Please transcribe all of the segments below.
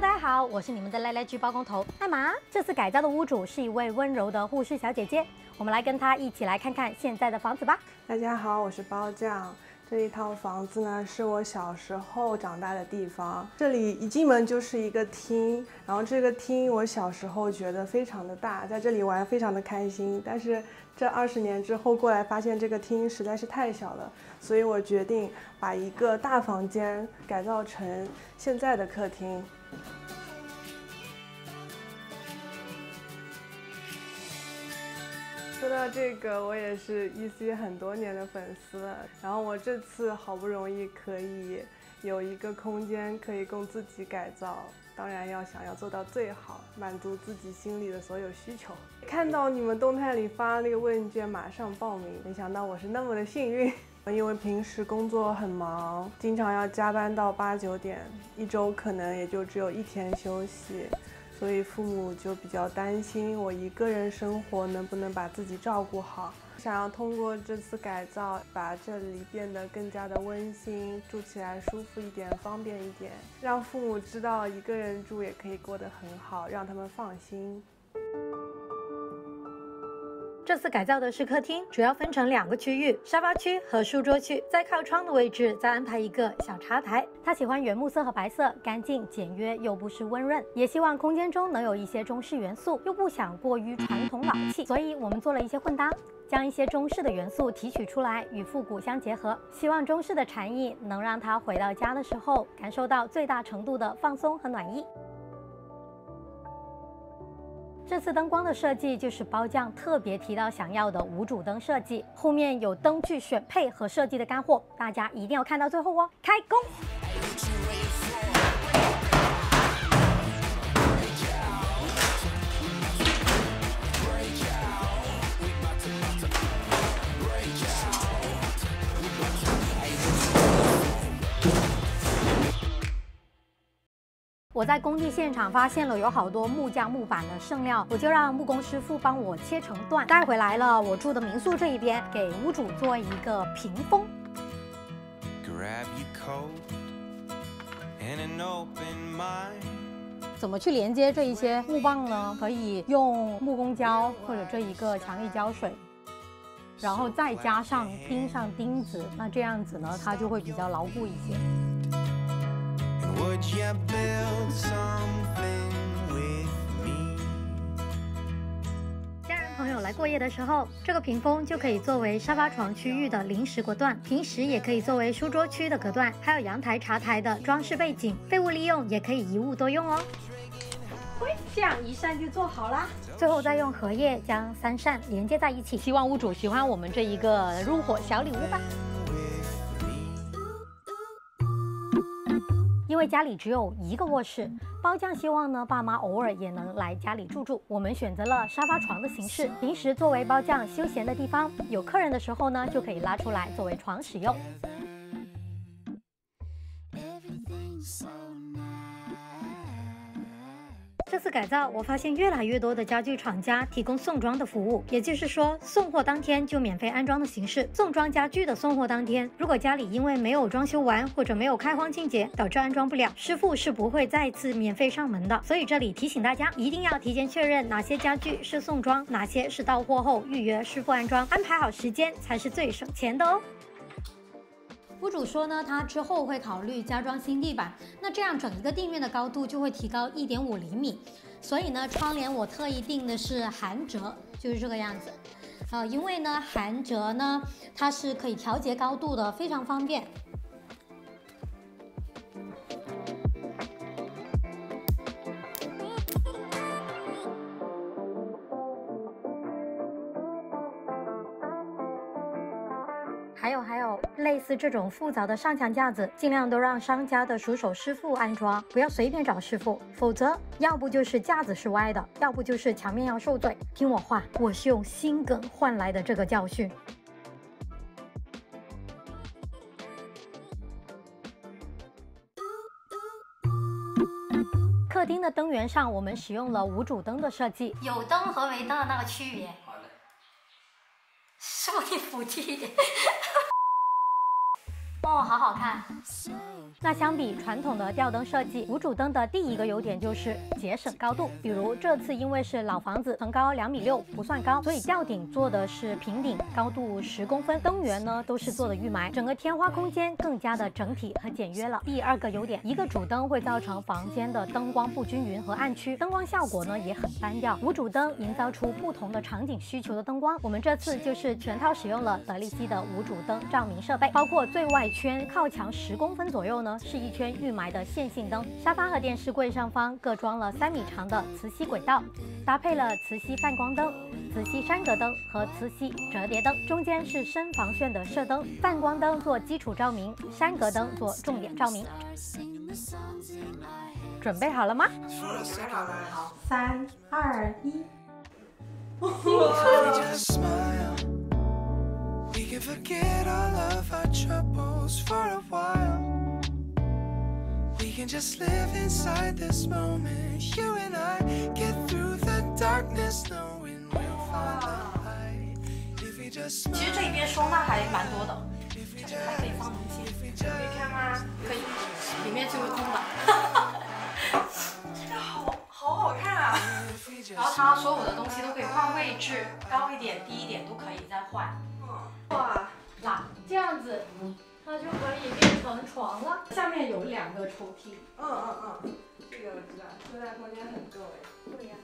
大家好，我是你们的赖赖居包工头艾玛。这次改造的屋主是一位温柔的护士小姐姐，我们来跟她一起来看看现在的房子吧。 大家好，我是包酱。这一套房子呢，是我小时候长大的地方。这里一进门就是一个厅，然后这个厅我小时候觉得非常的大，在这里玩非常的开心。但是这20年之后过来，发现这个厅实在是太小了，所以我决定把一个大房间改造成现在的客厅。说到这个，我也是EC很多年的粉丝了。然后我这次好不容易可以有一个空间可以供自己改造，当然想要做到最好，满足自己心里的所有需求。看到你们动态里发那个问卷，马上报名。没想到我是那么的幸运，因为平时工作很忙，经常要加班到8、9点，一周可能也就只有1天休息。所以父母就比较担心我一个人生活能不能把自己照顾好，想要通过这次改造把这里变得更加的温馨，住起来舒服一点，方便一点，让父母知道一个人住也可以过得很好，让他们放心。 这次改造的是客厅，主要分成2个区域，沙发区和书桌区。在靠窗的位置再安排一个小茶台。他喜欢原木色和白色，干净简约又不失温润，也希望空间中能有一些中式元素，又不想过于传统老气，所以我们做了一些混搭，将一些中式的元素提取出来，与复古相结合，希望中式的禅意能让他回到家的时候感受到最大程度的放松和暖意。这次灯光的设计就是包酱特别提到想要的无主灯设计，后面有灯具选配和设计的干货，大家一定要看到最后哦！开工！我在工地现场发现了有好多木架木板的剩料，我就让木工师傅帮我切成段，带回来了我住的民宿这一边，给屋主做一个屏风。怎么去连接这一些木棒呢？可以用木工胶或者这一个强力胶水，然后再加上钉上钉子，那这样子呢，它就会比较牢固一些。Would you build something with me? 家人朋友来过夜的时候，这个屏风就可以作为沙发床区域的临时隔断，平时也可以作为书桌区的隔断，还有阳台茶台的装饰背景，废物利用也可以一物多用哦。这样一扇就做好啦，最后再用荷叶将3扇连接在一起，希望屋主喜欢我们这一个入伙小礼物吧。因为家里只有1个卧室，包酱希望呢爸妈偶尔也能来家里住住。我们选择了沙发床的形式，平时作为包酱休闲的地方，有客人的时候呢就可以拉出来作为床使用。这次改造，我发现越来越多的家具厂家提供送装的服务，也就是说，送货当天就免费安装的形式。送装家具的送货当天，如果家里因为没有装修完或者没有开荒清洁，导致安装不了，师傅是不会再次免费上门的。所以这里提醒大家，一定要提前确认哪些家具是送装，哪些是到货后预约师傅安装，安排好时间才是最省钱的哦。屋主说呢，他之后会考虑加装新地板，那这样整一个地面的高度就会提高1.5厘米。所以呢，窗帘我特意定的是含折，就是这个样子。因为呢，含折呢，它是可以调节高度的，非常方便。还有类似这种复杂的上墙架子，尽量都让商家的熟手师傅安装，不要随便找师傅，否则要不就是架子是歪的，要不就是墙面要受罪。听我话，我是用心梗换来的这个教训。客厅的灯源上，我们使用了无主灯的设计，有灯和没灯的那个区别。好嘞，师傅你服气一点。哦，好好看。 那相比传统的吊灯设计，无主灯的第一个优点就是节省高度。比如这次因为是老房子，层高2.6米，不算高，所以吊顶做的是平顶，高度10公分，灯源呢都是做的预埋，整个天花空间更加的整体和简约了。第二个优点，一个主灯会造成房间的灯光不均匀和暗区，灯光效果呢也很单调。无主灯营造出不同的场景需求的灯光，我们这次就是全套使用了德力西的无主灯照明设备，包括最外圈靠墙10公分左右呢是一圈预埋的线性灯，沙发和电视柜上方各装了3米长的磁吸轨道，搭配了磁吸泛光灯、磁吸山格灯和磁吸折叠灯，中间是深防眩的射灯，泛光灯做基础照明，山格灯做重点照明。准备好了吗？好，3、2、1。We can forget all of our troubles for a while. We can just live inside this moment. You and I get through the darkness, knowing we'll find the light. If we just 其实这一边收纳还蛮多的，这里还可以放东西，可以看吗？可以，里面就是空的。这个好看啊！然后它所有的东西都可以换位置，高一点、低一点都可以再换。哇，那这样子，它就可以变成床了。下面有2个抽屉。 这个我知道，收纳空间很够哎。对呀。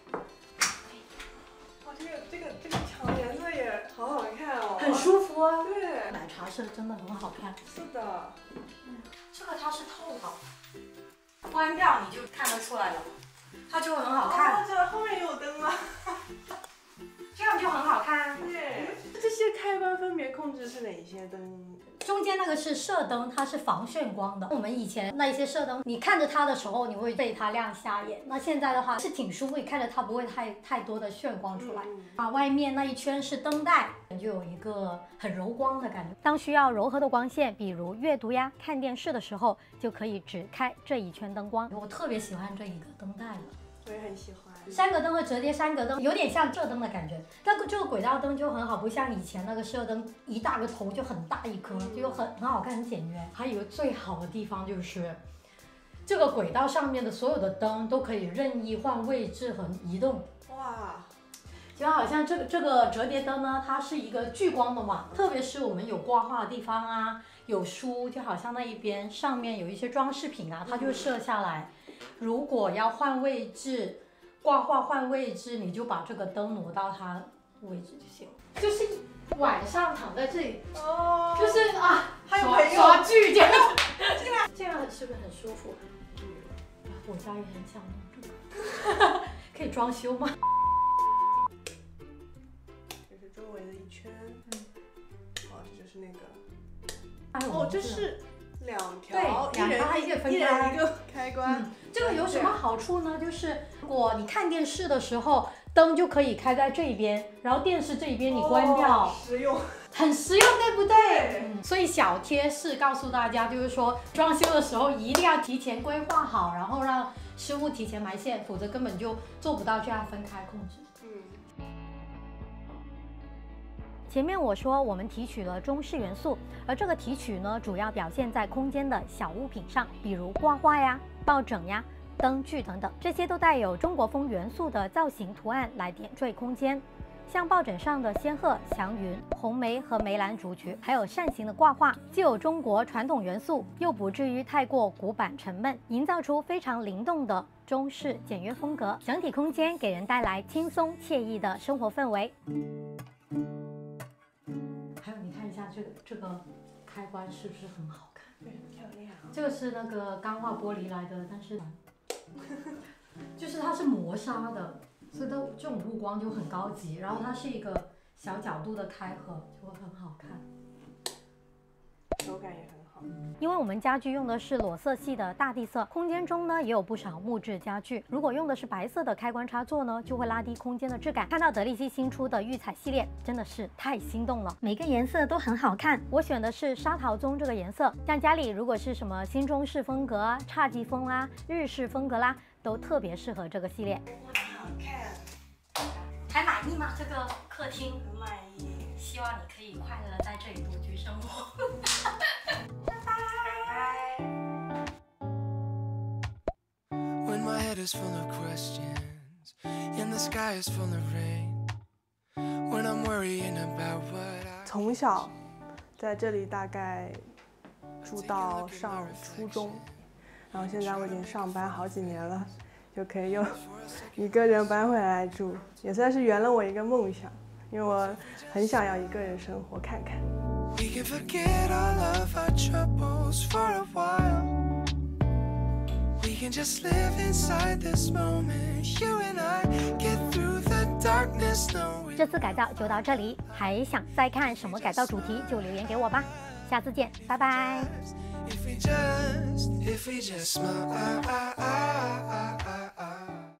哇，这个墙颜色也好看哦。 很舒服啊。 对。 奶茶色真的很好看。 是的。 这个它是透的，关掉你就看得出来了，它就很好看。 这后面有灯吗？ 这样就很好看。 对，这些开关分别控制是哪些灯？ 中间那个是射灯，它是防眩光的。我们以前那一些射灯，你看着它的时候，你会被它亮瞎眼。那现在的话是挺舒服，你看着它不会太多的眩光出来。外面那一圈是灯带，就有一个很柔光的感觉。当需要柔和的光线，比如阅读呀、看电视的时候，就可以只开这一圈灯光。我特别喜欢这一个灯带了。 我也很喜欢山格灯和折叠山格灯有点像射灯的感觉，但这个轨道灯就很好，不像以前那个射灯一大个头就很大一颗，就很好看，很简约。还有一个最好的地方就是这个轨道上面的所有的灯都可以任意换位置和移动。哇！就好像这个折叠灯呢，它是一个聚光的嘛，特别是我们有挂画的地方啊，有书，就好像那一边上面有一些装饰品啊，它就射下来。如果要换位置，挂画换位置，你就把这个灯挪到它位置就行了。就是晚上躺在这里，就是还有朋友刷剧这样，这样是不是很舒服？我家也很想弄这个，可以装修吗？ 这是周围的一圈，这就是那个，这是2条， 对，2条还可以分开， 一人一个开关。 这个有什么好处呢？就是如果你看电视的时候，灯就可以开在这一边，然后电视这一边你关掉， 实用， 很实用，对不对？所以小贴士告诉大家，就是说装修的时候一定要提前规划好，然后让师傅提前埋线，否则根本就做不到这样分开控制。前面我说我们提取了中式元素，而这个提取呢，主要表现在空间的小物品上，比如挂画呀、抱枕呀、灯具等等，这些都带有中国风元素的造型图案来点缀空间。像抱枕上的仙鹤、祥云、红梅和梅兰竹菊，还有扇形的挂画，既有中国传统元素，又不至于太过古板沉闷，营造出非常灵动的中式简约风格，整体空间给人带来轻松惬意的生活氛围。还有你看一下这个开关是不是很好看？ 对，很漂亮。 这个是那个钢化玻璃来的，但是就是它是磨砂的，所以这种布光就很高级。然后它是一个小角度的开合，就会很好看， 手感也很好。 因为我们家具用的是裸色系的大地色，空间中呢也有不少木质家具。如果用的是白色的开关插座呢，就会拉低空间的质感。看到德力西新出的玉彩系列，真的是太心动了，每个颜色都很好看。我选的是沙桃棕这个颜色，像家里如果是什么新中式风格啊、侘寂风啊、日式风格啦，都特别适合这个系列。 好看， 还满意吗？这个客厅很满意。 希望你可以快乐在这里独居生活。拜拜。 My head is full of questions, and the sky is full of rain. When I'm worrying about what I 从小在这里大概住到上初中，然后现在我已经上班好几年了，就可以又一个人搬回来住，也算是圆了我一个梦想，因为我很想要一个人生活看看。 We can forget all of our troubles for a while. We can just live inside this moment. You and I get through the darkness, knowing 这次改造就到这里，还想再看什么改造主题就留言给我吧，下次见，拜拜。 if we just smile.